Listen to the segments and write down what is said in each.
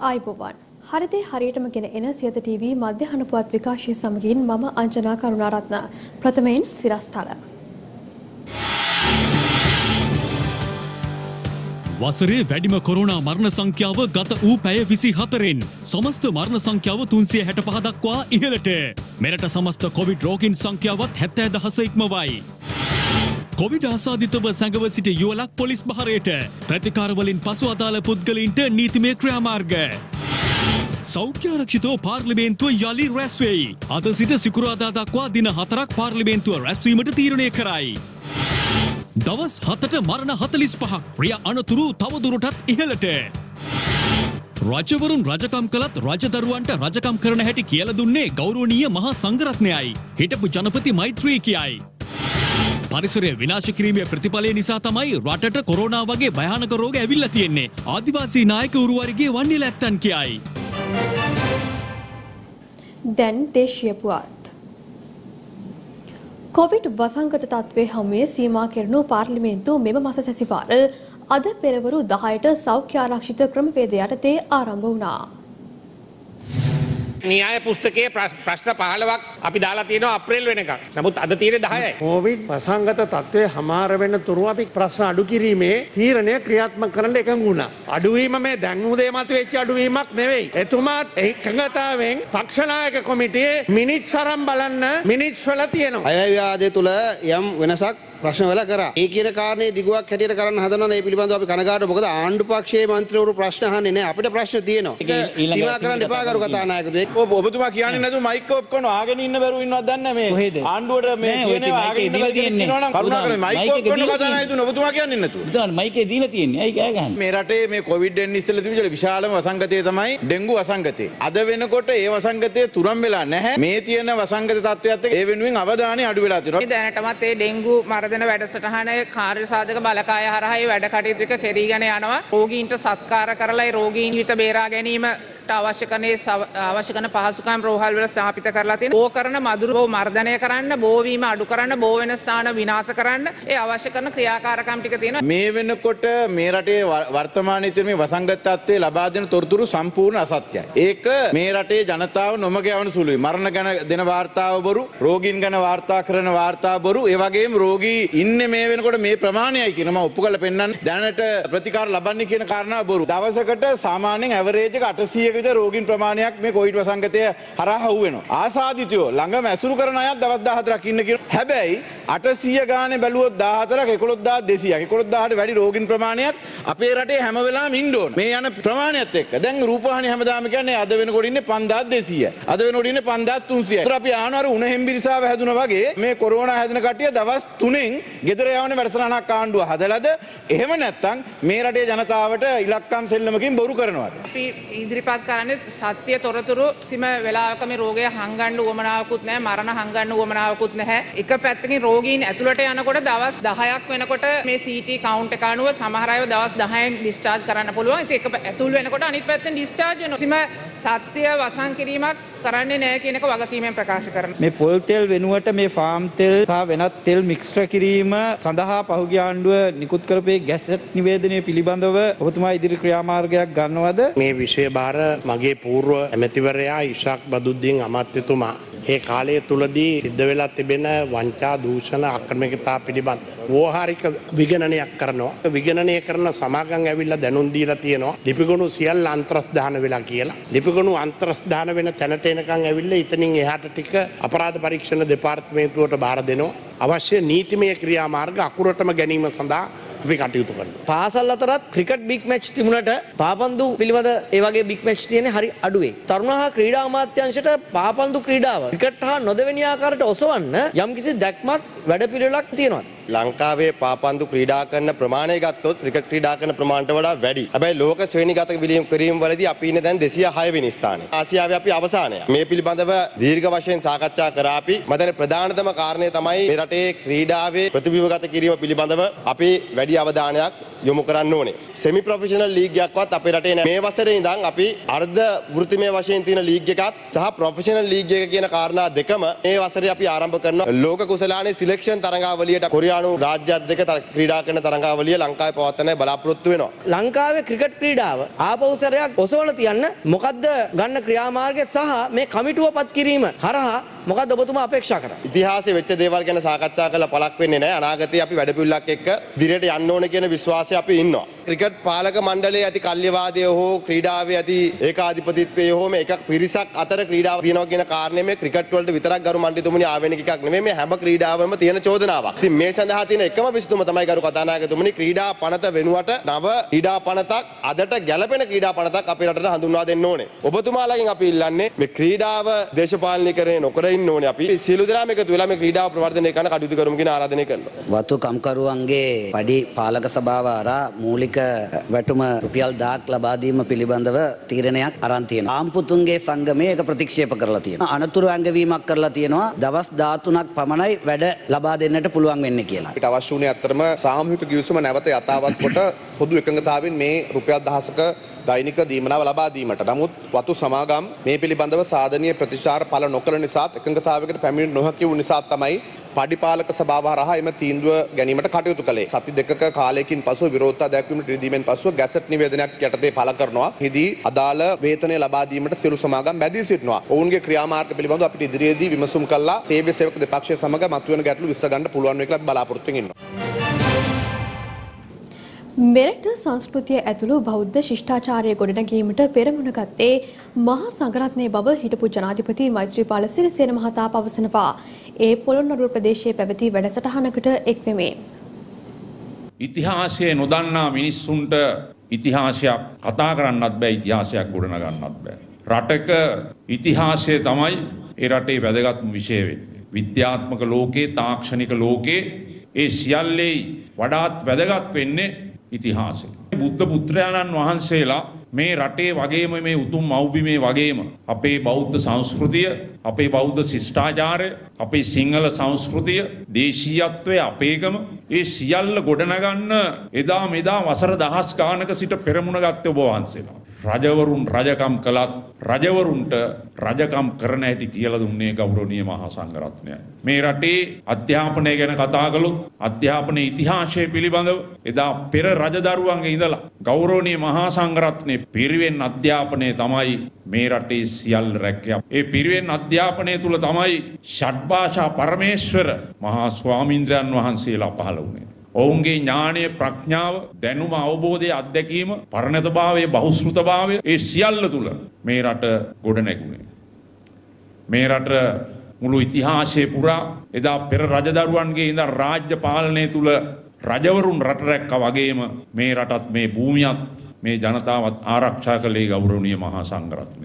ආයුබෝවන්. හරිදේ හරියටම ගෙන එන සියත ටීවී මධ්‍යහන පුවත් විකාශය සමගින් මම අංජනා කරුණාරත්න. ප්‍රථමයෙන් සිරස්තල. වසරේ වැඩිම කොරෝනා මරණ සංඛ්‍යාව ගත වූ පැය 24න් සමස්ත මරණ සංඛ්‍යාව 365 දක්වා ඉහළට. මෙරට සමස්ත කොවිඩ් රෝගීන් සංඛ්‍යාවත් 70,000 ඉක්මවයි. කොවිඩ් ආසාදිතව සැඟව සිටි යුවලක් පොලිස් බහරයට. ප්‍රතිකාර වලින් පසු අදාළ පුද්ගලයින්ට නීතිමය ක්‍රියාමාර්ග. සෞඛ්‍ය ආරක්ෂිතව පාර්ලිමේන්තුව යලි රැස් වෙයි. අද සිට සිකුරාදා දක්වා දින 4ක් පාර්ලිමේන්තුව රැස්වීමට තීරණය කරයි. දවස් 7ට මරණ 45ක් ප්‍රිය අනතුරු තවදුරටත් ඉහළට. රජවරුන් රජකම් කළත් රජදරුවන්ට රජකම් කරන හැටි කියලා දුන්නේ ගෞරවනීය මහා සංඝරත්නයයි. හිටපු ජනපති මෛත්‍රී කියයි. පරිසරය විනාශ කිරීමේ ප්‍රතිඵලය නිසා තමයි රටට කොරෝනා වගේ භයානක රෝග ඇවිල්ලා තියෙන්නේ. ආදිවාසී නායක උරුවරිගේ වන්නේ නැත්තන් කියයි. දැන් දේශීය පුවත්. කොවිඩ් වසංගත තත්ත්වයේ හැමුවේ සීමා කෙරෙනු පාර්ලිමේන්තුව මෙම මාස සැසිවාර අද පෙරවරු 10ට සෞඛ්‍ය ආරක්ෂිත ක්‍රමවේද යටතේ ආරම්භ වුණා. න්‍යාය පුස්තකයේ ප්‍රශ්න 15ක් අපි දාලා තියෙනවා අප්‍රේල් වෙනකන්. නමුත් අද තියෙන්නේ 10යි. කොවිඩ් වසංගත තත්ත්වයේ හමාර වෙන තුරු අපි ප්‍රශ්න අඩු කිරීමේ තීරණය ක්‍රියාත්මක කරන්න එකඟ වුණා. අඩුවීම මේ දැන් උදේ මත වෙච්ච අඩුවීමක් නෙවෙයි. එතුමාත් එකඟතාවෙන් පක්ෂ නායක කොමිටියේ මිනිත්ස් අරන් බලන්න මිනිත්ස් වල තියෙනවා. අයවැය තුල යම් වෙනසක් ප්‍රශ්න වල කරා. ඒ කියන කාරණේ දිගුවක් හැටියට කරන්න හදනවා. මේ පිළිබඳව අපි කනගාටු. මොකද ආණ්ඩු පක්ෂයේ മന്ത്രിවරු ප්‍රශ්න අහන්නේ නැහැ. අපිට ප්‍රශ්න තියෙනවා. ඒක සීමා කරන්න එපා කරු කතානායකතුමේ. ඔබතුමා කියන්නේ නැතුව මයික් ඔෆ් කරනවා. ආගෙන ඉන්න බැරුව ඉන්නවද දන්නේ නැහැ මේ. ආණ්ඩුවට මේ කියන්නේ ආගෙන ඉන්න බැරුව ඉන්නවා නම් කරුණාකරලා මයික් ඔෆ් කරන කතානායකතුමේ ඔබතුමා කියන්නේ නැතුව. බුදුහාම මයිකේ දීලා තියෙන්නේ. අයි කෑ ගහන්නේ. මේ රටේ මේ කොවිඩ් එන්න ඉස්සෙල්ලා තිබිච්ච විශාලම වසංගතය තමයි ඩෙන්ගු වසංගතය. අද වෙනකොට ඒ වසංගතය තුරන් වෙලා නැහැ. මේ තියෙන වසංගත තත්ත්වයත් එක්ක ඒ වෙනුවෙන් අවධානය අඩු වෙලා තියෙනවා. දැනටමත් ඒ ඩෙන්ගු මර්ධන වැඩසටහන කාර්ය සාධක බලකාය හරහා වැඩ කටයුතු ටික කෙරීගෙන යනවා. රෝගීන්ට සත්කාර කරලා ඒ රෝගීන් හිත බේරා ගැනීමට අවශ්‍ය කරන පහසුකම් රෝහල් වල ස්ථාපිත කරලා තියෙනවා. බෝ කරන මදුරු මර්ධනය කරන්න, බෝ වීම අඩු කරන්න, බෝ වෙන ස්ථාන විනාශ කරන්න ඒ අවශ්‍ය කරන ක්‍රියාකාරකම් ටික තියෙනවා. මේ වෙනකොට මේ රටේ වර්තමානයේ තියෙන මේ වසංගත තත්ත්වයේ ලබා දෙන තොරතුරු සම්පූර්ණ අසත්‍යයි. ඒක මේ රටේ ජනතාව නොමග යවන සුළුයි. මරණ ගැන දෙන වාර්තාව බොරු, රෝගීන් ගැන වාර්තා කරන වාර්තා බොරු, ඒ වගේම රෝගී ඉන්නේ මේ වෙනකොට මේ ප්‍රමාණයයි කියන මම ඔප්පු කරලා පෙන්නන්න. දැනට ප්‍රතිකාර ලබන්නේ කියන කාරණා බොරු. දවසකට සාමාන්‍යයෙන් ඇවරේජ් එක 800ක විතර රෝගීන් ප්‍රමාණයක් මේ කොවිඩ් වසංගතය හරහා හවු වෙනවා. ආසාදිතයෝ ළඟම ඇසුරු කරන අයත් දවස් 14ක් ඉන්න කියන. හැබැයි 800 ගානේ බැලුවොත් 14ක් 11200ක් 11000ට වැඩි රෝගීන් ප්‍රමාණයක් අපේ රටේ හැම වෙලාවෙම ඉන්න ඕන. මේ යන ප්‍රමාණයත් එක්ක දැන් රූපවාහිනිය හැමදාම කියන්නේ අද වෙනකොට ඉන්නේ 5200. අද වෙනකොට ඉන්නේ 5300. ඒතර අපි ආනවර උණ හෙම්බිරිසාව හැදුනා වගේ මේ කොරෝනා හැදෙන කට්ටිය දවස් 3න් ගෙදර යවන වැඩසටහනක් ආණ්ඩුව හදලාද? එහෙම නැත්නම් මේ රටේ ජනතාවට ඉලක්කම් සෙල්ලමකින් බොරු කරනවාද? අපි ඉදිරිපත් කරන්නේ සත්‍ය තොරතුරු. කිසිම වෙලාවක මේ රෝගය හංගන්න උවමනාවකුත් නැහැ, මරණ හංගන්න උවමනාවකුත් නැහැ. එක පැත්තකින් රෝගීන් ඇතුළට යනකොට දවස් 10ක් වෙනකොට මේ CT කවුන්ට් එක අනුව සමහර අයව දවස් 10න් ඩිස්චාර්ජ් කරන්න පුළුවන්. ඉතින් එක ඇතුල් වෙනකොට අනිත් පැත්තෙන් ඩිස්චාර්ජ් වෙනවා. කිසිම සත්‍ය වසන් කිරීමක් කරන්නේ නැහැ කියන එක වගකීමෙන් ප්‍රකාශ කරනවා. මේ පොල් තෙල් වෙනුවට මේ ෆාම් තෙල් සහ වෙනත් තෙල් මික්ස්චර් කිරීම සඳහා පහුගිය ආණ්ඩුව නිකුත් කරපු ගැසට් නිවේදනය පිළිබඳව ඔබතුමා ඉදිරි ක්‍රියාමාර්ගයක් ගන්නවද? මේ විෂය භාර මගේ పూర్ව ඇමතිවරයා ඉෂාක් බදුද්දීන් අමාත්‍යතුමා ඒ කාලය තුලදී සිද්ධ වෙලා තිබෙන වංචා දූෂණ අක්‍රමිකතා පිළිබඳ ව්‍යවහාරික විගණනයක් කරනවා. විගණනය කරන සමාගම් ඇවිල්ලා දැනුම් දීලා තියෙනවා. ලිපිගොනු සියල්ල අන්තර්ස්ථාන වෙලා කියලා. ලිපිගොනු අන්තර්ස්ථාන වෙන තැනට එනකන් ඇවිල්ලා ඉතින් එහාට ටික අපරාධ පරීක්ෂණ දෙපාර්තමේන්තුවට බාර දෙනවා. අවශ්‍ය නීතිමය ක්‍රියාමාර්ග අකුරටම ගැනීම සඳහා අපි කටයුතු කරනවා. පාසල් අතරත් ක්‍රිකට් බිග් මැච් තිබුණට පාපන්දු පිළිබඳ ඒ වගේ බිග් මැච් තියෙන්නේ හරි අඩුවේ. තරුණ හා ක්‍රීඩා අමාත්‍යාංශයට පාපන්දු ක්‍රීඩාව ක්‍රිකට් හා නොදෙවෙනි ආකාරයට ඔසවන්න යම්කිසි දැක්මක් වැඩපිළිවෙලක් තියෙනවා. ලංකාවේ පාපන්දු ක්‍රීඩා කරන ප්‍රමාණය ගත්තොත් ක්‍රිකට් ක්‍රීඩා කරන ප්‍රමාණයට වඩා වැඩි. හැබැයි ලෝක ශ්‍රේණිගත කිරීම වලදී අපි ඉන්නේ දැන් 206 වෙනි ස්ථානයේ. ආසියාවේ අපි අවසානය. මේ පිළිබඳව දීර්ඝ වශයෙන් සාකච්ඡා කරා අපි. මම ප්‍රධානතම කාරණය තමයි මේ රටේ ක්‍රීඩාවේ ප්‍රතිභාවගත කිරීම පිළිබඳව අපි වැඩි අවධානයක් යොමු කරන්න ඕනේ. සෙමි ප්‍රොෆෙෂනල් ලීග් එකක්වත් අපේ රටේ නැහැ. මේ වසරේ ඉඳන් අපි අර්ධ වෘත්තිමය වශයෙන් තියෙන ලීග් එකත් සහ ප්‍රොෆෙෂනල් ලීග් එක කියන කාරණා දෙකම මේ වසරේ අපි ආරම්භ කරනවා. ලෝක කුසලානේ සිලෙක්ෂන් තරඟාවලියට කොරියානු රාජ්‍ය අධ්‍යක්ෂ ක්‍රීඩා කරන තරඟාවලිය ලංකාවේ පවත්වන්නයි බලාපොරොත්තු වෙනවා. ලංකාවේ ක්‍රිකට් ක්‍රීඩාව ආපෞසරයක් ඔසවලා තියන්න මොකද්ද ගන්න ක්‍රියාමාර්ගය සහ මේ කමිටුව පත් කිරීම හරහා මොකද්ද ඔබතුමා අපේක්ෂා කරන්නේ? ඉතිහාසයේ වෙච්ච දේවල් ගැන සාකච්ඡා කරලා පළක් වෙන්නේ නැහැ. අනාගතයේ අපි වැඩපිළිවෙලක් එක්ක දිරයට යන්න ඕන කියන විශ්වාසය අපි ඉන්නවා. ක්‍රිකට් පාලක මණ්ඩලයේ ඇති කල්්‍යවාදය හෝ ක්‍රීඩාවේ ඇති ඒකාධිපතිත්වය හෝ මේ එක පිරිසක් අතර ක්‍රීඩාව තියෙනවා කියන කාරණේ මේ ක්‍රිකට් වලට විතරක් ගරු මණ්ඩිතුමනි ආවෙනික එකක් නෙමෙයි මේ හැම ක්‍රීඩාවම තියෙන චෝදනාවක්. ඉතින් මේ සඳහා තියෙන එකම විසඳුම තමයි ගරු කතානායකතුමනි ක්‍රීඩා පනත වෙනුවට නව ක්‍රීඩා පනතක් අදට ගැළපෙන ක්‍රීඩා පනතක් අපේ රටට හඳුන්වා දෙන්න ඕනේ. ඔබතුමාලගෙන් අපි ඉල්ලන්නේ මේ ක්‍රීඩාව දේශපාලනීකරණය නොකර ඉන්න ඕනේ. අපි සියලු දෙනාම එකතු වෙලා මේ ක්‍රීඩාව ප්‍රවර්ධනය කරන්න කටයුතු කරමු කියන ආරාධනය කරනවා. වතු කම්කරුවන්ගේ පඩි පාලක සභාව හරහා මූලික වැටුම රුපියල් 1000ක් ලබා දීම පිළිබඳව තීරණයක් අරන් තියෙනවා. ආම්පුතුන්ගේ සංගමය ඒක ප්‍රතික්ෂේප කරලා තියෙනවා. අනතුරු ඇඟවීමක් කරලා තියෙනවා. දවස් 13ක් පමණයි වැඩ ලබා දෙන්නට පුළුවන් වෙන්නේ කියලා. අපිට අවශ්‍ය වුණේ අත්‍තරම සාමූහික ගිවිසුම නැවත යථාවත් කොට පොදු එකඟතාවෙන් මේ රුපියල් 1000ක දෛනික දීමනාව ලබා දීමට. නමුත් වතු සමාගම් මේ පිළිබඳව සාධනීය ප්‍රතිචාර පළ නොකළ නිසාත් එකඟතාවයකට පැමිණෙන්න නොහැකි වූ නිසා තමයි පඩිපාලක සභාව හරහා එම තීන්දුව ගැනීමට කටයුතු කළේ. සති දෙකක කාලයකින් පසුව විරෝධතා දැක්වීමට ඉදීමෙන් පසුව ගැසට් නිවේදනයක් යටතේ පළ කරනවා. හිදී අදාළ වේතනය ලබා දීමට සියලු සමාගම් බැදී සිටිනවා. ඔවුන්ගේ ක්‍රියාමාර්ග පිළිබඳව අපිට ඉදිරියේදී විමසුම් කළා සේවය සේවක දෙපක්ෂය සමග මතුවෙන ගැටලු විසඳගන්න පුළුවන් වෙයි කියලා බලාපොරොත්තු වෙමින් ඉන්නවා. මෙරට සංස්කෘතිය ඇතුළු බෞද්ධ ශිෂ්ටාචාරය ගොඩනැගීමට පෙරමුණ ගත්තේ මහා සංඝරත්නයේ බව හිටපු ජනාධිපති මෛත්‍රීපාල සිරිසේන මහතා පවසනවා. ඒ පොළොන්නරුව ප්‍රදේශයේ පැවති වැඩසටහනකට එක් වෙමින් ඉතිහාසය නොදන්නා මිනිස්සුන්ට ඉතිහාසයක් කතා කරන්නත් බෑ, ඉතිහාසයක් ගොඩනගන්නත් බෑ. රටක ඉතිහාසය තමයි ඒ රටේ වැදගත්ම විෂය වෙන්නේ. විද්‍යාත්මක ලෝකේ, තාක්ෂණික ලෝකේ ඒ සියල්ලේ වඩාත් වැදගත් වෙන්නේ ඉතිහාසය. බුද්ධ පුත්‍රයාණන් වහන්සේලා මේ රටේ වගේම මේ උතුම් මව්බිමේ වගේම අපේ බෞද්ධ සංස්කෘතිය, අපේ බෞද්ධ ශිෂ්ටාචාරය, අපේ සිංහල සංස්කෘතිය, දේශීයත්වය, අපේකම ඒ සියල්ල ගොඩනගන්න එදා මෙදා වසර දහස් ගානක සිට පෙරමුණ ගත්තේ ඔබ වහන්සේලා. රජවරුන් රජකම් කළත් රජවරුන්ට රජකම් කරන හැටි කියලා දුන්නේ ගෞරවනීය මහා සංඝරත්නයයි. මේ රටේ අධ්‍යාපනය ගැන කතා කළොත් අධ්‍යාපනයේ ඉතිහාසය පිළිබඳව එදා පෙර රජදරුවන්ගේ ඉඳලා ගෞරවනීය මහා සංඝරත්නයේ පිරිවෙන් අධ්‍යාපනය තමයි මේ රටේ සියල්ල රැක්කේ. ඒ පිරිවෙන් අධ්‍යාපනය තුල තමයි ෂඩ්භාෂා පරමේශ්වර මහා ස්වාමීන්ද්‍රයන් වහන්සේලා පහළ වුණේ. ඔවුන්ගේ ඥානය, ප්‍රඥාව, දැනුම, අවබෝධය, අත්දැකීම, පරණතභාවය, බහුශ්‍රෘතභාවය ඒ සියල්ල තුල මේ රට ගොඩ නැගුණේ. මේ රට මුළු ඉතිහාසයේ පුරා එදා පෙර රජදරුවන්ගේ ඉඳන් රාජ්‍ය පාලනය තුල රජවරුන් රට රැක්කා වගේම මේ රටත් මේ භූමියත් මේ ජනතාවත් ආරක්ෂා කළේ ගෞරවනීය මහා සංඝරත්නය.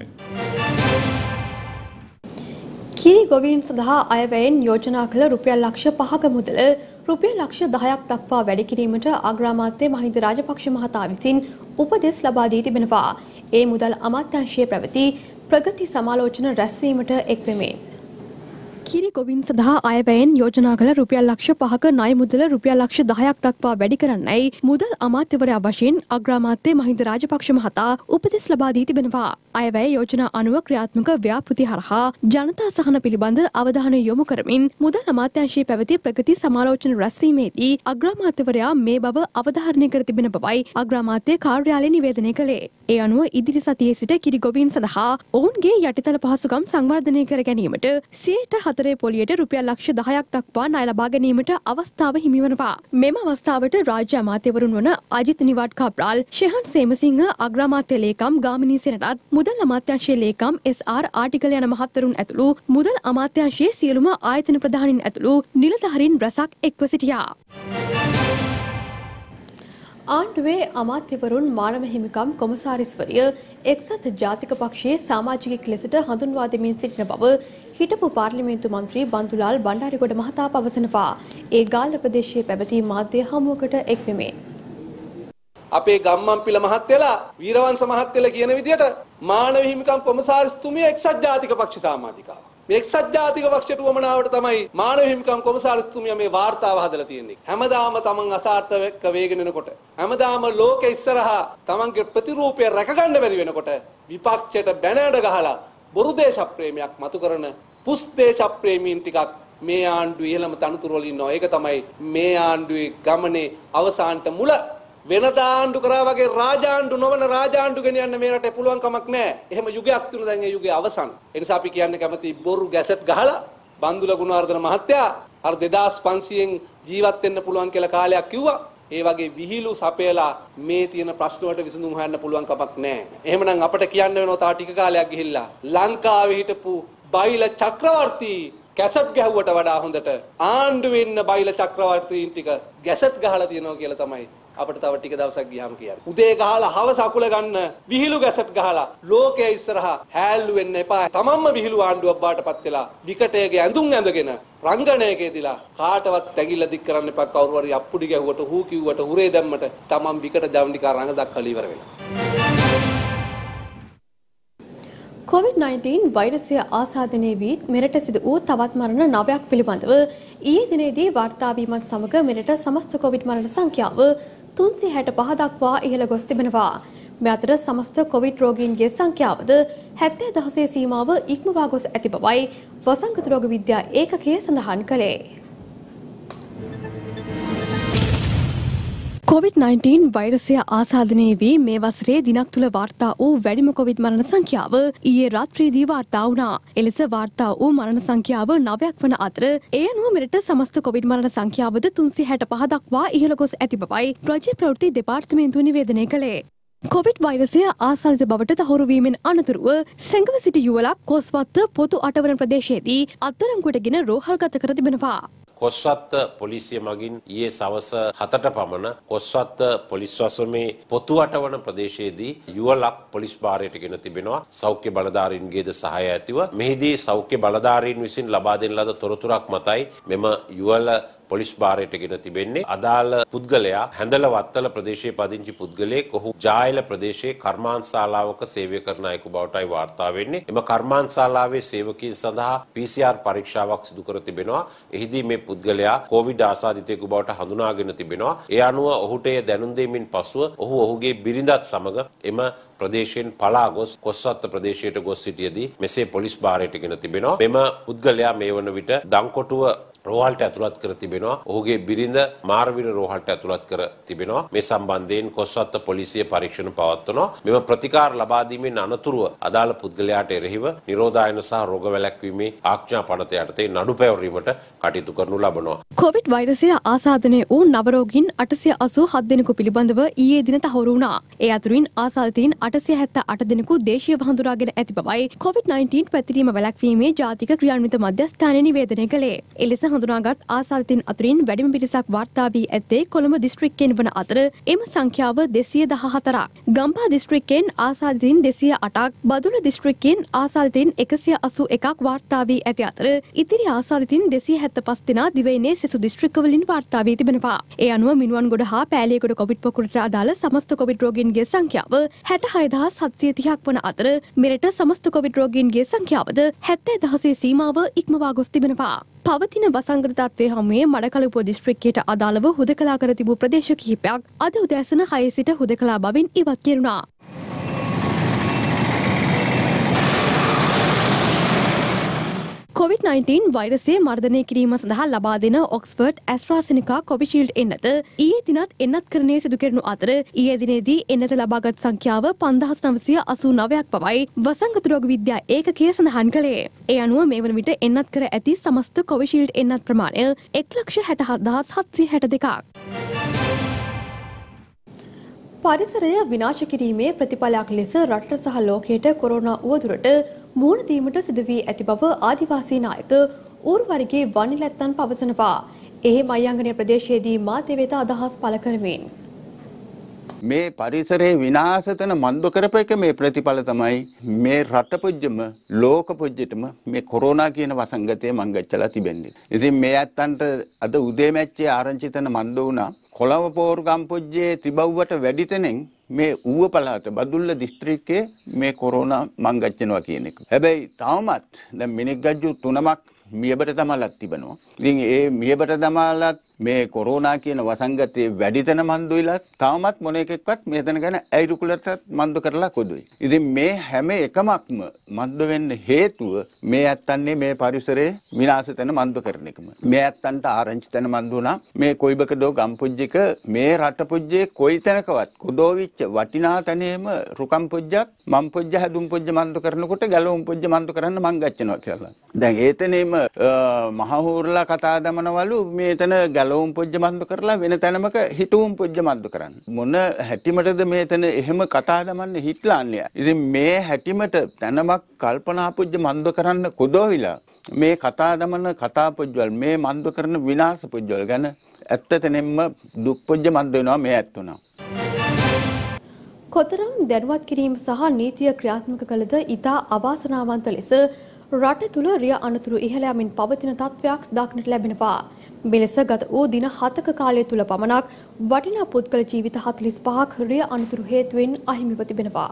කිරි ගොවීන් සඳහා අයවැයෙන් යෝජනා කළ රුපියල් ලක්ෂ 5ක මුදල රුපියල් ලක්ෂ 10ක් දක්වා වැඩි කිරීමට අග්‍රාමාත්‍ය මහින්ද රාජපක්ෂ මහතා විසින් උපදෙස් ලබා දී තිබෙනවා. ඒ මුදල් අමාත්‍යාංශයේ පැවති ප්‍රගති සමාලෝචන රැස්වීමට එක් වෙමින් කිරි ගොවීන් සඳහා අයවැයෙන් යෝජනා කළ රුපියල් ලක්ෂ 5ක ණය මුදල රුපියල් ලක්ෂ 10ක් දක්වා වැඩි කරන්නයි මුදල් අමාත්‍යවරයා වශයෙන් අග්‍රාමාත්‍ය මහින්ද රාජපක්ෂ මහතා උපදෙස් ලබා දී තිබෙනවා. අයවැය යෝජනා අනුව ක්‍රියාත්මක ව්‍යාපෘති හරහා ජනතා සහන පිළිබඳ අවධානය යොමු කරමින් මුදල් අමාත්‍යාංශයේ පැවති ප්‍රගති සමාලෝචන රැස්වීමේදී අග්‍රාමාත්‍යවරයා මේ බව අවධාරණය කර තිබෙන බවයි අග්‍රාමාත්‍ය කාර්යාලය නිවේදනය කළේ. ඒ අනුව ඉදිරි සතියේ සිට කිරි ගොවීන් සඳහා ඔවුන්ගේ යටිතල පහසුකම් සංවර්ධනය කර ගැනීමට 4 පොලියට රුපියල් ලක්ෂ 10ක් දක්වා ණය ලබා ගැනීමට අවස්ථාව හිමි වනවා. මෙම අවස්ථාවට රාජ්‍ය අමාත්‍යවරුන් වන අජිත් නිවාඩ් කාප්‍රාල්, ෂෙහන් සේමසිංහ, අග්‍රාමාත්‍ය ලේකම් ගාමිණී සෙනරත්, මුදල් අමාත්‍යාංශයේ ලේකම් SR ආටිකල යන මහත්වරුන් ඇතුළු මුදල් අමාත්‍යාංශයේ සියලුම ආයතන ප්‍රධානීන් ඇතුළු නිලධාරීන් රැසක් එක්ව සිටියා. ආණ්ඩුවේ අමාත්‍යවරුන් මානව හිමිකම් කොමසාරිස්වරිය එක්සත් ජාතික පක්ෂයේ සමාජිකයෙක් ලෙසට හඳුන්වා දෙමින් සිටින බව හිටපු පාර්ලිමේන්තු මන්ත්‍රී බන්දුලාල් බණ්ඩාරිගොඩ මහතා පවසනවා. ඒ ගාල්ල ප්‍රදේශයේ පැවති මාධ්‍ය හමුවකට එක් වෙමින් අපේ ගම්මන්පිල මහත්තයලා වීරවංශ මහත්තයලා කියන විදිහට මානව හිමිකම් කොමසාරිස්තුමිය එක්සත් ජාතික පක්ෂ සමාජිකාව. මේ එක්සත් ජාතික පක්ෂයට වමනාවට තමයි මානව හිමිකම් කොමසාරිස්තුමියා මේ වාර්තාව හදලා තියෙන්නේ. හැමදාම තමන් අසාර්ථක වේගෙන යනකොට හැමදාම ලෝකෙ ඉස්සරහා තමන්ගේ ප්‍රතිරූපය රැකගන්න බැරි වෙනකොට විපක්ෂයට බැනඩ ගහලා බොරු දේශප්‍රේමයක් මතු කරන පුස් දේශප්‍රේමීන් ටිකක් මේ ආණ්ඩුවේ ඉහළම තනතුරු වල ඉන්නවා. ඒක තමයි මේ ආණ්ඩුවේ ගමනේ අවසානට මුල. වෙනදා ආණ්ඩු කරා වගේ රාජාණ්ඩු නොවන රාජාණ්ඩු ගෙනියන්න මේ රටේ පුළුවන් කමක් නැහැ. එහෙම යුගයක් තුන දැන් ඒ යුගයේ අවසන්. ඒ නිසා අපි කියන්නේ කැමති බොරු ගැසට් ගහලා බන්දුල ගුණවර්ධන මහත්තයා අර 2500න් ජීවත් වෙන්න පුළුවන් කියලා කාලයක් කිව්වා. ඒ වගේ විහිළු සපයලා මේ තියෙන ප්‍රශ්න වලට විසඳුම් හොයන්න පුළුවන් කමක් නැහැ. එහෙමනම් අපිට කියන්න වෙනවා තා ටික කාලයක් ගිහිල්ලා ලංකාවේ හිටපු බයිල චක්‍රවර්ති කැසට් ගැහුවට වඩා හොඳට ආණ්ඩුවේ ඉන්න බයිල චක්‍රවර්තීන් ටික ගැසට් ගහලා තියෙනවා කියලා තමයි අපිට තව ටික දවසක් ගියාම කියන්නේ. උදේ ගහලා හවස අකුල ගන්න විහිළු ගැසට් ගහලා ලෝකයේ ඉස්සරහා හැල්ලු වෙන්න එපා. තමන්ම විහිළු ආණ්ඩුවක් බාටපත් වෙලා විකටයේ ඇඳුම් ඇඳගෙන රංගනයකදීලා කාටවත් ඇඟිල්ල දික් කරන්න එපා. කවුරු හරි අප්පුඩි ගැහුවට හූ කිව්වට හුරේ දැම්මට තමන් විකට ජවනිකා රංග දක්වලා ඉවර වෙනවා. COVID-19 වෛරසය ආසාදනය වී මෙරට සිදු වූ තවත් මරණ 9ක් පිළිබඳව ඊයේ දිනේදී වාර්තා වීමත් සමග මෙරට සමස්ත කොවිඩ් මරණ සංඛ්‍යාව 365 දක්වා ඉහළ ගොස් තිබෙනවා. මේ අතර සමස්ත කොවිඩ් රෝගීන්ගේ සංඛ්‍යාවද 70000 සීමාව ඉක්මවා ගොස් ඇති බවයි වසංගත රෝග විද්‍යා ඒකකය සඳහන් කළේ. COVID-19 වෛරසය ආසාදනය වී මේ වසරේ දිනක් තුළ වාර්තා වූ වැඩිම කොවිඩ් මරණ සංඛ්‍යාව ඊයේ රාත්‍රියේදී වාර්තා වුණා. එලෙස වාර්තා වූ මරණ සංඛ්‍යාව 9ක් වන අතර ඒ අනුව මෙරට සමස්ත කොවිඩ් මරණ සංඛ්‍යාවද 365 දක්වා ඉහළ ගොස් ඇති බවයි රාජ්‍ය ප්‍රවෘත්ති දෙපාර්තමේන්තුව නිවේදනය කළේ. කොවිඩ් වෛරසය ආසාදිත බවට තහවුරු වීමෙන් අනතුරුව සැඟව සිටි යුවලක් කොස්වත්ත පොතු අටවන ප්‍රදේශයේදී අත්අඩංගුවටගෙන රෝහල්ගත කර තිබෙනවා. කොස්වත්ත පොලිසිය මගින් ඊයේ සවස 7ට පමණ කොස්වත්ත පොලිස් වසමේ පොතු අටවන ප්‍රදේශයේදී යුවලක් පොලිස් භාරයට ගෙන තිබෙනවා. සෞඛ්‍ය බලධාරීන්ගේද සහාය ඇතිව මෙහිදී සෞඛ්‍ය බලධාරීන් විසින් ලබා දෙන ලද තොරතුරක් මතයි මෙම යුවල පොලිස් භාරයට ගෙන තිබෙන්නේ. අදාළ පුද්ගලයා හැඳල වත්තල ප්‍රදේශයේ පදිංචි පුද්ගලයෙක්. ඔහු ජායල ප්‍රදේශයේ කර්මාන්තශාලාවක සේවය කරන අයෙකු බවටයි වාර්තා වෙන්නේ. එම කර්මාන්තශාලාවේ සේවකයන් සඳහා PCR පරීක්ෂාවක් සිදු කර තිබෙනවා. එහිදී මේ පුද්ගලයා කොවිඩ් ආසාදිතයෙකු බවට හඳුනාගෙන තිබෙනවා. ඒ අනුව ඔහුට එය දැනුම් දීමෙන් පසුව ඔහු ඔහුගේ බිරිඳත් සමග එම ප්‍රදේශයෙන් පලා ගොස් කොස්වත්ත ප්‍රදේශයට ගොස් සිටියදී මෙසේ පොලිස් භාරයට ගෙන තිබෙනවා. මෙම පුද්ගලයා මේ වන විට දංකොටුව රෝහලට ඇතුළත් කර තිබෙනවා. ඔහුගේ බිරිඳ මාරවිල රෝහලට ඇතුළත් කර තිබෙනවා. මේ සම්බන්ධයෙන් කොස්වත්ත පොලිසිය පරීක්ෂණ පවත්වනවා. මෙම ප්‍රතිකාර ලබා දීමෙන් අනතුරුව අදාළ පුද්ගලයාට එරෙහිව නිරෝධායන සහ රෝග වැළැක්වීමේ ආඥා පනත යටතේ නඩු පැවරීමට කටයුතු කරනු ලබනවා. කොවිඩ් වෛරසය ආසාදනය වූ නව රෝගීන් 887 දෙනෙකු පිළිබඳව ඊයේ දින තහවුරු වුණා. ඒ අතුරින් ආසාදිතයින් 878 දෙනෙකු දේශීයව හඳුනාගෙන ඇති බවයි COVID-19 පැතිරීම වැළැක්වීමේ ජාතික ක්‍රියාන්විත මධ්‍යස්ථානය නිවේදනය කළේ. එලෙස හඳුනාගත් ආසාදිතයින් අතුරින් වැඩිම පිරිසක් වාර්තා වී ඇත්තේ කොළඹ දිස්ත්‍රික්කයෙන් වන අතර එම සංඛ්‍යාව 214ක්. ගම්පහ දිස්ත්‍රික්කයෙන් ආසාදිතයින් 208ක්, බදුල්ල දිස්ත්‍රික්කයෙන් ආසාදිතයින් 181ක් වාර්තා වී ඇති අතර ඉතිරි ආසාදිතයින් 275 දෙනා දිවයිනේ සෙසු දිස්ත්‍රික්කවලින් වාර්තා වී තිබෙනවා. ඒ අනුව මිනුවන්ගොඩ හා පෑලියගොඩ කොවිඩ් පොකුරට අදාළ සමස්ත කොවිඩ් රෝගීන්ගේ සංඛ්‍යාව 66730ක් වන අතර මෙරට සමස්ත කොවිඩ් රෝගීන්ගේ සංඛ්‍යාවද 70000 සීමාව ඉක්මවා ගොස් තිබෙනවා. පවතින වසංගත තත්ත්වයේ හැමුවේ මඩකලපුව දිස්ත්‍රික්කයට අදාළව හුදකලා කර තිබූ ප්‍රදේශ කිහිපයක් අද උදෑසන 6 සිට හුදකලා බවින් ඉවත් කෙරුණා. COVID-19 වෛරසය මර්ධනය කිරීම සඳහා ලබා දෙන ඔක්ස්ෆර්ඩ් ඇස්ට්‍රාසෙනිකා කොවිෂීල්ඩ් එන්නත ඊයේ දිනත් එන්නත්කරණය සිදු කෙරුණු අතර ඊයේ දිනේදී එන්නත ලබාගත් සංඛ්‍යාව 5989ක් බවයි වසංගත රෝග විද්‍යා ඒකකය සඳහන් කළේ. ඒ අනුව මේ වන විට එන්නත් කර ඇති සමස්ත කොවිෂීල්ඩ් එන්නත් ප්‍රමාණය 1,67,762ක්. පරිසරය විනාශ කිරීමේ ප්‍රතිඵලයක් ලෙස රට සහ ලෝකයට කොරෝනා උවදුරට මුහුණ දීමට සිදු වී ඇති බව ආදිවාසී නායක ඌරුවරිගේ වනිලැත්තන් පවසනවා. එහි මයංගනය ප්‍රදේශයේදී මාධ්‍ය වෙත අදහස් පළ කරමින් මේ පරිසරයේ විනාශ කරන මන්ද කරපේක මේ ප්‍රතිඵල තමයි මේ රට පුජ්‍යම ලෝක පුජ්‍යටම මේ කොරෝනා කියන වසංගතය මංගච්චලා තිබෙන්නේ. ඉතින් මේ ඇත්තන්ට අද උදේ මැච්චේ ආරංචි තන මන්ද වුණා. කොළඹ පෝරු ගම්පොජ්ජේ ත්‍රිබව්වට වැඩි තැනින් මේ ඌව පළාත බදුල්ල දිස්ත්‍රික්කයේ මේ කොරෝනා මං ගච්චනවා කියන එක. හැබැයි තාමත් දැන් මිනිස් ගජ්ජු 3ක් මියබට දමලක් තිබෙනවා. ඉතින් ඒ මියබට දමලත් මේ කොරෝනා කියන වසංගතයේ වැඩි තැන මන්දුයිලත් තාමත් මොන එකෙක්වත් මේ තැන ගැන ඇයිරුකුලට මන්දු කරලා කොදුයි. ඉතින් මේ හැම එකමක්ම මන්දු වෙන්න හේතුව මේ ඇත්තන්නේ මේ පරිසරයේ විනාශ තැන මන්දු කරන එකම. මේ ඇත්තන්ට ආරංචි තැන මන්දු වුණා. මේ කොයිබකදෝ ගම්පුජ්ජික මේ රට පුජ්ජේ කොයි තැනකවත් කුදෝවිච්ච වටිනා තැනේම රුකම් පුජ්ජක් මම් පුජ්ජ හැදුම් පුජ්ජ මන්දු කරනකොට ගැලවුම් පුජ්ජ මන්දු කරන්න මං ගච්චනවා කියලා. දැන් ඒතනේම මහහූරලා කතා දමනවලු මේතන ගැලවුම් පුජ්ජ මන්දු කරලා වෙන තැනමක හිටුම් පුජ්ජ මන්දු කරන්න. මොන හැටිමටද මේතන එහෙම කතා දමන්න හිටලාන්නේ. ඉතින් මේ හැටිමට තැනමක් කල්පනා පුජ්ජ මන්දු කරන්න කුදෝවිලා මේ කතා දමන කතා පුජ්ජවල මේ මන්දු කරන විනාශ පුජ්ජවල ගැන ඇත්තටම දුක් පුජ්ජ මන්දු වෙනවා මේ ඇත්තුණා. කොතරම් දැනුවත් කිරීම සහ නීතිය ක්‍රියාත්මක කළද ඉතා අවාසනාවන්ත ලෙස රට තුළ රිය අනතුරු ඉහළ යමින් පවතින තත්ත්වයක් දක්නට ලැබෙනවා. මෙලෙස ගත වූ දින 7ක කාලය තුළ පමණක් වටිනා පුද්ගල ජීවිත 45ක් රිය අනතුරු හේතුවෙන් අහිමිව තිබෙනවා.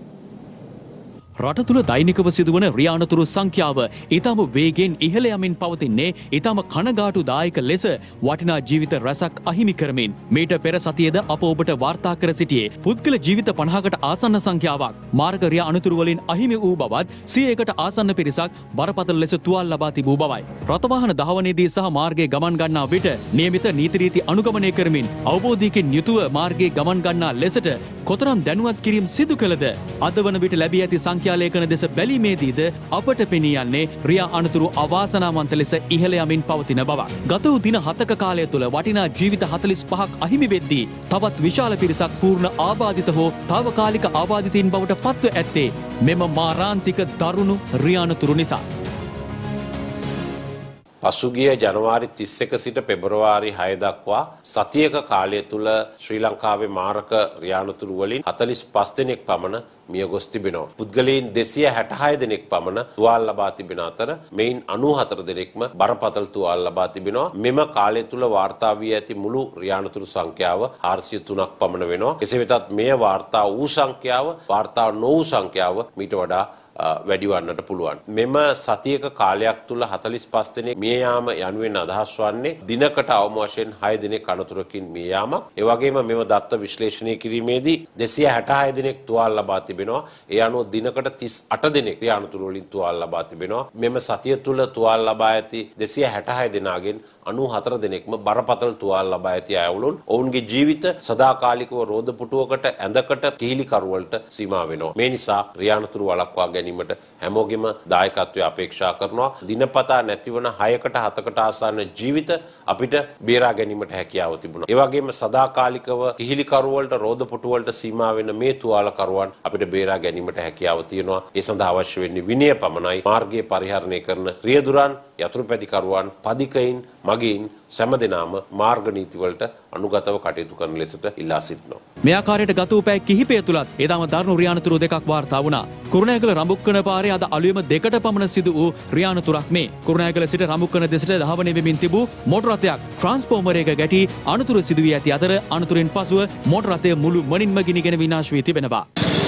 රට තුළ දෛනිකව සිදුවන රිය අනතුරු සංඛ්‍යාව ඊටම වේගයෙන් ඉහළ යමින් පවතින්නේ ඊටම කනගාටුදායක ලෙස වටිනා ජීවිත රැසක් අහිමි කරමින් මීට පෙර සතියේද අප ඔබට වාර්තා කර සිටියේ පුද්ගල ජීවිත 50කට ආසන්න සංඛ්‍යාවක් මාර්ග රිය අනතුරු වලින් අහිමි වූ බවත් 100කට ආසන්න පිරිසක් බරපතල ලෙස තුවාල ලබා තිබූ බවයි. රථවාහන දහවනයේදී සහ මාර්ගයේ ගමන් ගන්නා විට නියමිත නීති රීති අනුගමනය කරමින් අවබෝධයකින් යුතුව මාර්ගයේ ගමන් ගන්නා ලෙසට කොතරම් දැනුවත් කිරීම සිදු කළද අද වන විට ලැබී ඇති සංඛ්‍යාලේඛන දෙස බැලීමේදීද අපට පෙනී යන්නේ රියා අනතුරු අවාසනාවන්ත ලෙස ඉහළ යමින් පවතින බවක්. ගත වූ දින 7ක කාලය තුළ වටිනා ජීවිත 45ක් අහිමි වෙද්දී තවත් විශාල පිරිසක් පූර්ණ ආබාධිත හෝ తాවකාලික ආබාධිතයින් බවට පත්ව ඇත්තේ මෙම මාරාන්තික දරුණු රියා අනතුරු නිසා. පසුගිය ජනවාරි 31 සිට පෙබරවාරි 6 දක්වා සතියක කාලය තුල ශ්‍රී ලංකාවේ මාරක රිය අනතුරු වලින් 45 දෙනෙක් පමණ මිය ගොස් තිබෙනවා. පුද්ගලයන් 266 දෙනෙක් පමණ තුවාල ලබා තිබෙන අතර මෙයින් 94 දෙනෙක්ම බරපතල තුවාල ලබා තිබෙනවා. මෙම කාලය තුල වාර්තා වී ඇති මුළු රිය අනතුරු සංඛ්‍යාව 403ක් පමණ වෙනවා. කෙසේ වෙතත් මේ වාර්තා වූ සංඛ්‍යාව වාර්තා නොවූ සංඛ්‍යාව මීට වඩා වැඩි වන්නට පුළුවන්. මෙම සතියක කාලයක් තුල 45 දෙනෙක් මිය යාම යනුවෙන් අදහස් වන්නේ දිනකට අවම වශයෙන් 6 දෙනෙක් අනතුරකින් මිය යාමක්. ඒ වගේම මෙම දත්ත විශ්ලේෂණය කිරීමේදී 266 දෙනෙක් තුවාල ලබා තිබෙනවා. ඒ අනුව දිනකට 38 දෙනෙක් රිය අනතුරු වලින් තුවාල ලබා තිබෙනවා. මෙම සතිය තුල තුවාල ලබා ඇති 266 දෙනාගෙන් 94 දෙනෙක්ම බරපතල තුවාල ලබා ඇති අය වුණොත් ඔවුන්ගේ ජීවිත සදාකාලිකව රෝද පුටුවකට ඇඳකට කිහිලි කරුවලට සීමා වෙනවා. මේ නිසා රිය අනතුරු වළක්වා ගැනීමට හැමෝගෙම දායකත්වය අපේක්ෂා කරනවා. දිනපතා නැතිවන 6කට 7කට ආසන්න ජීවිත අපිට බේරා ගැනීමට හැකියාව තිබුණා. ඒ වගේම සදාකාලිකව කිහිලි කරුවලට රෝද පුටුවලට සීමා වෙන මේ තුවාල කරුවන් අපිට බේරා ගැනීමට හැකියාව තියෙනවා. ඒ සඳහා අවශ්‍ය වෙන්නේ විනය පමණයි. මාර්ගයේ පරිහරණය කරන රියදුරන් යතුරුපැදිකරුවන් පදිකයින් මගින් සෑම දිනම මාර්ග නීති වලට අනුගතව කටයුතු කරන ලෙසට ඉල්ලා සිටිනවා. මේ ආකාරයට ගත වූ පැය කිහිපය තුලත් ඊටම දරුණු රිය අනතුරු දෙකක් වාර්තා වුණා. කුරුණෑගල රඹුක්කන පාරේ අද අලුයම දෙකට පමණ සිදු වූ රිය අනතුරක් මේ. කුරුණෑගල සිට රඹුක්කන දෙසට ධාවනය වෙමින් තිබූ මෝටර රථයක් ට්‍රාන්ස්ෆෝමරයක ගැටි අනතුරු සිදු වී ඇති අතර අනතුරෙන් පසුව මෝටර රථය මුළු මනින්ම ගිනිගෙන විනාශ වී තිබෙනවා.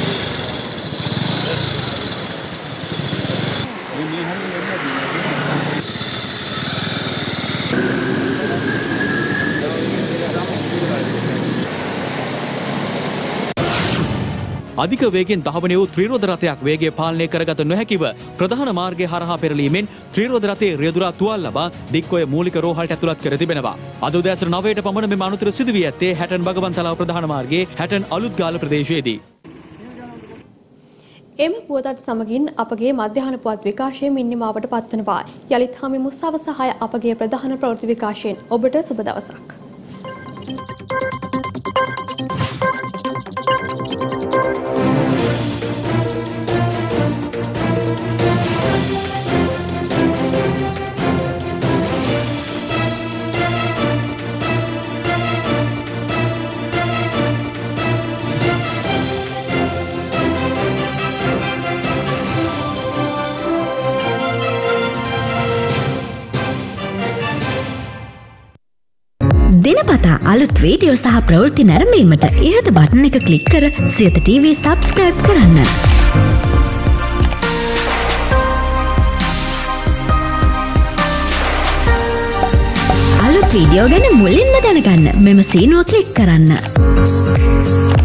අධික වේගෙන් දහවනය වූ ත්‍රිරෝද රථයක් වේගය පාලනය කරගත නොහැකිව ප්‍රධාන මාර්ගය හරහා පෙරලීමෙන් ත්‍රිරෝද රථයේ රියදුරා තුවාල ලබා දික්කොය මූලික රෝහලට ඇතුළත් කර තිබෙනවා. අද උදෑසන 9ට පමණ මෙම අනතුර සිදු වී ඇත්තේ හැටන් බගවන්තලාව ප්‍රධාන මාර්ගයේ හැටන් අලුත්ගාල ප්‍රදේශයේදී. එම පුවතත් සමගින් අපගේ මධ්‍යහන පුවත් විකාශය මිනිමාවට පත්වනවා. යලිත් හමුවෙමු සවස 6 අපගේ ප්‍රධාන ප්‍රවෘත්ති විකාශයෙන්. ඔබට සුබ දවසක්. දිනපතා අලුත් වීඩියෝ සහ ප්‍රවෘත්ති නැරඹීමට ඉහත බටන් එක ක්ලික් කර සියත TV සබ්ස්ක්‍රයිබ් කරන්න. අලුත් වීඩියෝ ගැන මුලින්ම දැනගන්න මෙම සීනුව ක්ලික් කරන්න.